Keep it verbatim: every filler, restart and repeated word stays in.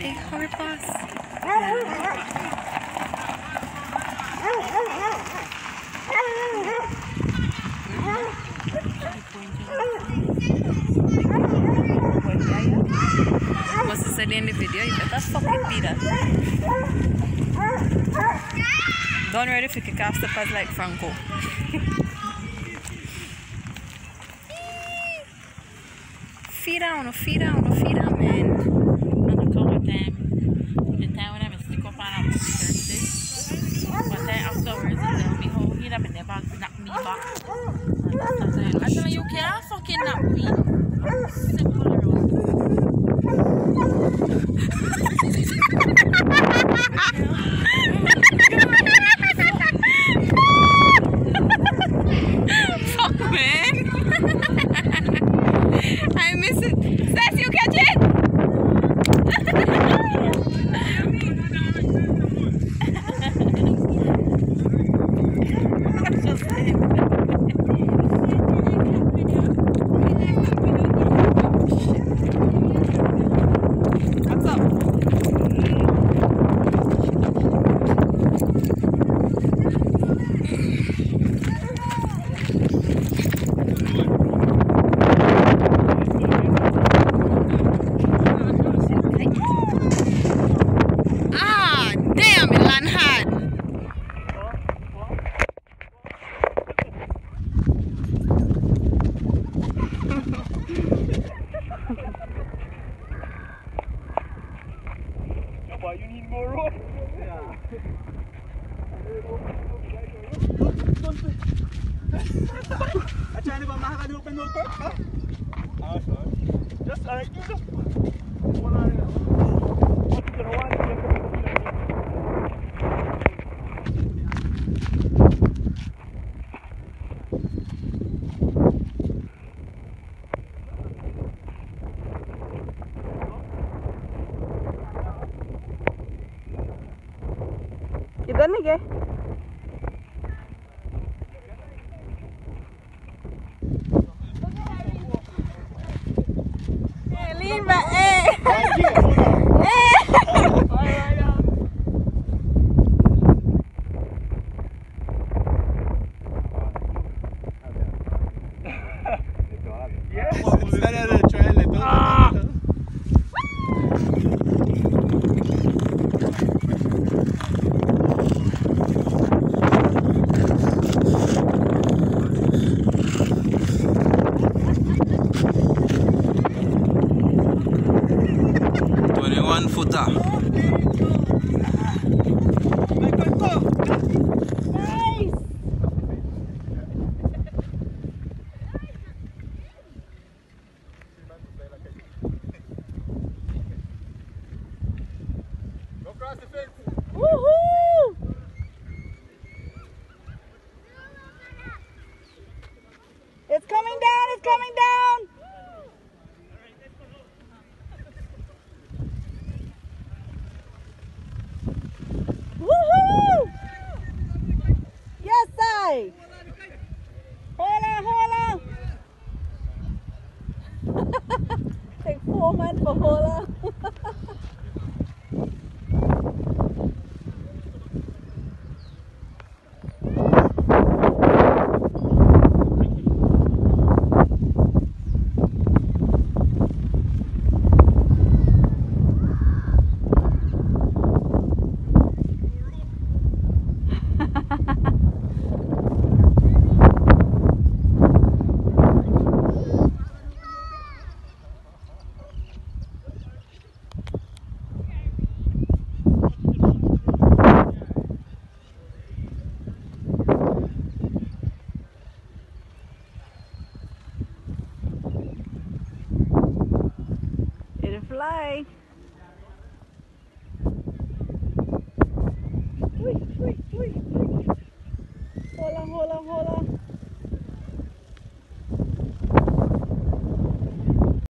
Hey, hurry pass. What's the saying in the video? You better fucking be that. Don't ready for kick off steppers like Franco. Feed down, feed down, feed down, man. And a couple of times, the time when I stick up and I was thirsty, but then afterwards, he tell me how he never never knock me back. And that's the time. I tell you, you can't fucking knock me. Simple around. Fuck, man. I miss it. Says you catch it. What's up? Ah, damn, it land hard. But you need more rope. Yeah. I'm trying to go back and open no cup, huh? Ah, sorry. Just, alright, you just one eye. What is the one? You done again? Hey, lean back, hey! Yes, instead of the trail, I don't twenty-one footer. Nice! Go cross the fence. Woohoo! It's coming down, it's coming down! Woohoo! Yes, I. Hola, hola. Take four man for hola. It'll fly.